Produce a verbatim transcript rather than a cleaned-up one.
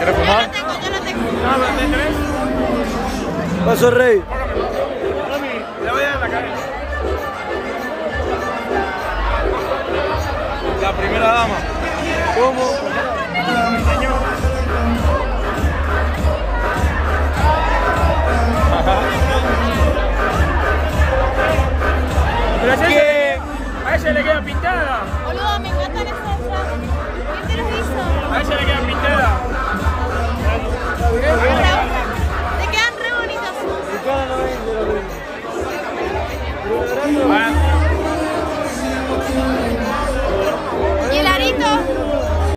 ¿Quieres fumar? Yo lo tengo, yo lo tengo. No, pero ¿te crees? Paso rey. Le voy a dar la cara. La primera dama. ¿Cómo? Señor.